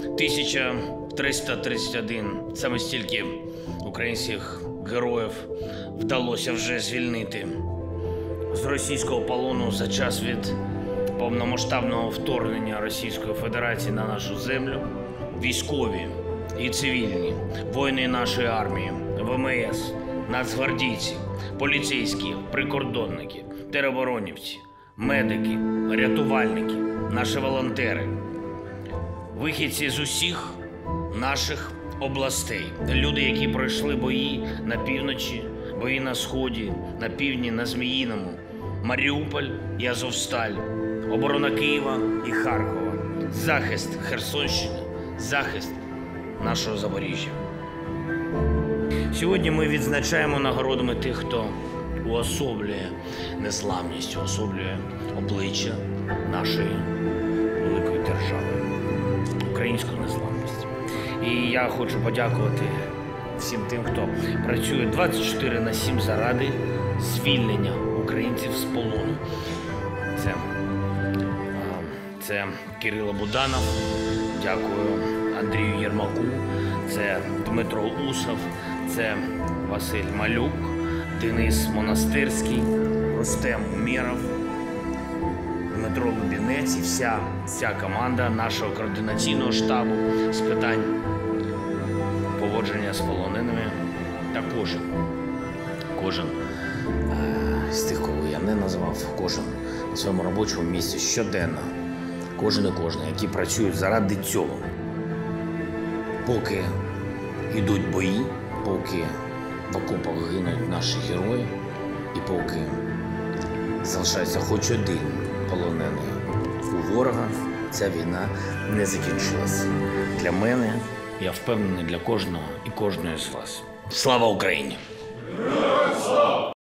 1331. Саме стільки українських героїв вдалося вже звільнити з російського полону за час від повномасштабного вторгнення Російської Федерації на нашу землю. Військові і цивільні, воїни нашої армії, ВМС, нацгвардійці, поліцейські, прикордонники, тероборонівці, медики, рятувальники, наші волонтери, вихідці з усіх наших областей, люди, які пройшли бої на півночі, бої на сході, на півдні, на Зміїному, Маріуполь і Азовсталь, оборона Києва і Харкова, захист Херсонщини, захист нашого Запоріжжя. Сьогодні ми відзначаємо нагородами тих, хто уособлює незламність, уособлює обличчя нашої великої держави, українську незламність. І я хочу подякувати всім тим, хто працює 24/7 заради звільнення українців з полону. Це Кирило Буданов, дякую Андрію Єрмаку, це Дмитро Усов, це Василь Малюк, Денис Монастирський, Рустем Умєров, Дмитро Лубінець і вся команда нашого координаційного штабу з питань поводження з полоненими. Та кожен з тих, кого я не назвав, кожен на своєму робочому місці щоденно, кожен і кожна, які працюють заради цього. Поки йдуть бої, поки в окопах гинуть наші герої, і поки залишається хоч один полонений у ворога, ця війна не закінчилась. Для мене, я впевнений, для кожного і кожної з вас. Слава Україні!